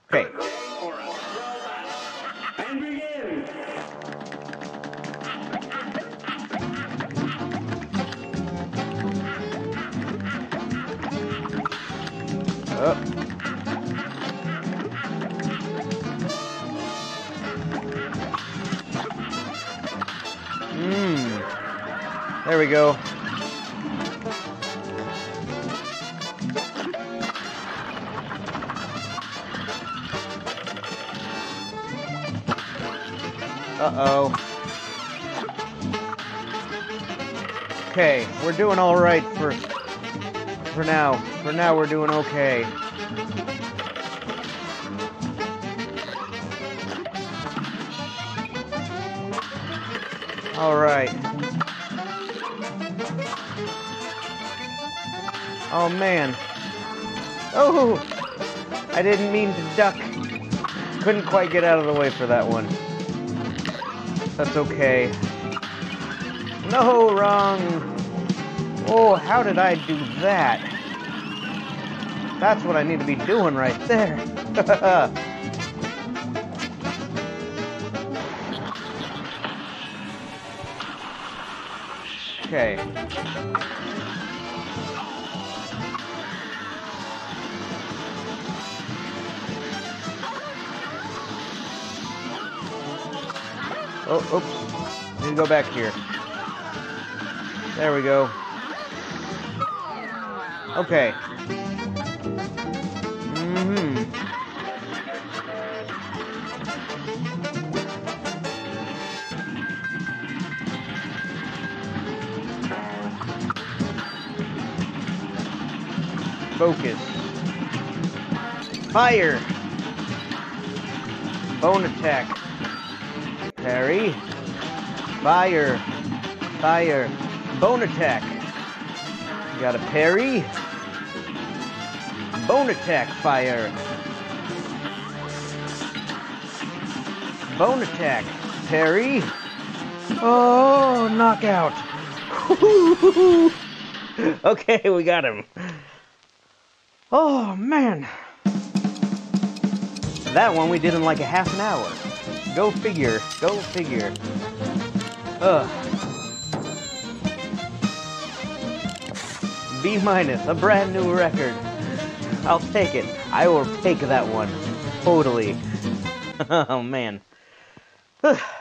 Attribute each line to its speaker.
Speaker 1: Okay.
Speaker 2: And begin.
Speaker 1: Oh. There we go. Uh-oh. Okay, we're doing all right for now. For now, we're doing okay. All right. Oh, man. Oh! I didn't mean to duck. Couldn't quite get out of the way for that one. That's okay. No, wrong. Oh, how did I do that? That's what I need to be doing right there. Okay. Oh, oops. Need to go back here. There we go. Okay. Focus. Fire! Bone attack. Parry. Fire. Fire. Bone attack. You got a parry. Bone attack. Fire. Bone attack. Parry. Oh, knockout. Okay, we got him. Oh, man. That one we did in like a half an hour. Go figure. Go figure. Ugh. B-, a brand new record. I'll take it. I will take that one. Totally. Oh, man. Ugh.